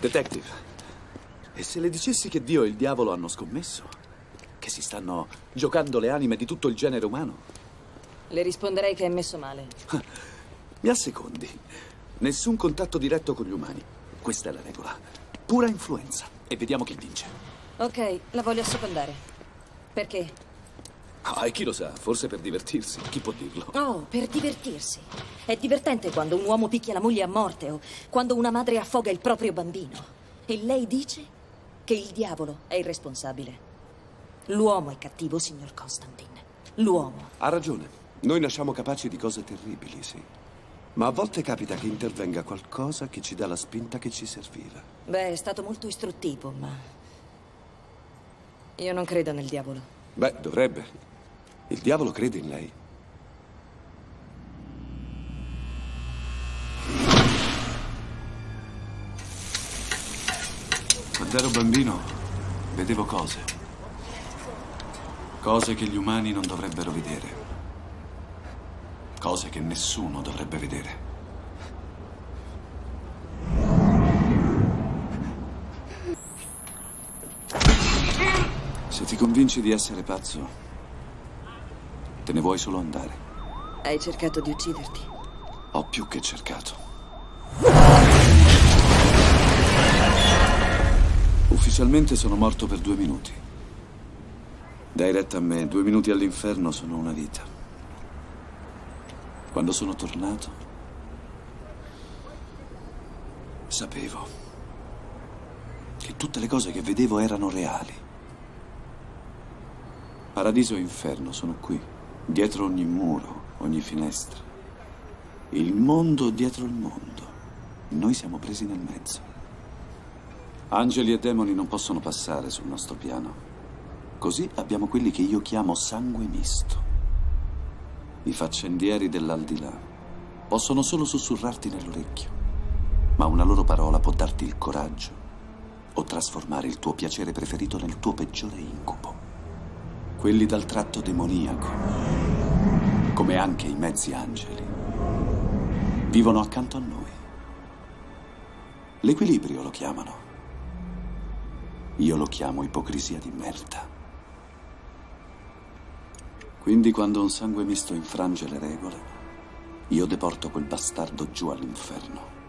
Detective, e se le dicessi che Dio e il diavolo hanno scommesso? Che si stanno giocando le anime di tutto il genere umano? Le risponderei che è messo male. Mi assecondi. Nessun contatto diretto con gli umani. Questa è la regola. Pura influenza. E vediamo chi vince. Ok, la voglio assecondare. Perché? Ah, e chi lo sa, forse per divertirsi. Chi può dirlo? Oh, per divertirsi. È divertente quando un uomo picchia la moglie a morte o quando una madre affoga il proprio bambino. E lei dice che il diavolo è il responsabile. L'uomo è cattivo, signor Constantine. L'uomo. Ha ragione. Noi nasciamo capaci di cose terribili, sì. Ma a volte capita che intervenga qualcosa che ci dà la spinta che ci serviva. Beh, è stato molto istruttivo, ma io non credo nel diavolo. Beh, dovrebbe. Il diavolo crede in lei. Quando ero bambino, vedevo cose. Cose che gli umani non dovrebbero vedere. Cose che nessuno dovrebbe vedere. Se ti convinci di essere pazzo, te ne vuoi solo andare. Hai cercato di ucciderti? Ho più che cercato. Ufficialmente sono morto per 2 minuti. Dai retta a me, 2 minuti all'inferno sono una vita. Quando sono tornato, sapevo che tutte le cose che vedevo erano reali. Paradiso e inferno sono qui, dietro ogni muro, ogni finestra. Il mondo dietro il mondo. Noi siamo presi nel mezzo. Angeli e demoni non possono passare sul nostro piano. Così abbiamo quelli che io chiamo sangue misto. I faccendieri dell'aldilà possono solo sussurrarti nell'orecchio, ma una loro parola può darti il coraggio o trasformare il tuo piacere preferito nel tuo peggiore incubo. Quelli dal tratto demoniaco, come anche i mezzi angeli, vivono accanto a noi. L'equilibrio lo chiamano. Io lo chiamo ipocrisia di merda. Quindi quando un sangue misto infrange le regole, io deporto quel bastardo giù all'inferno.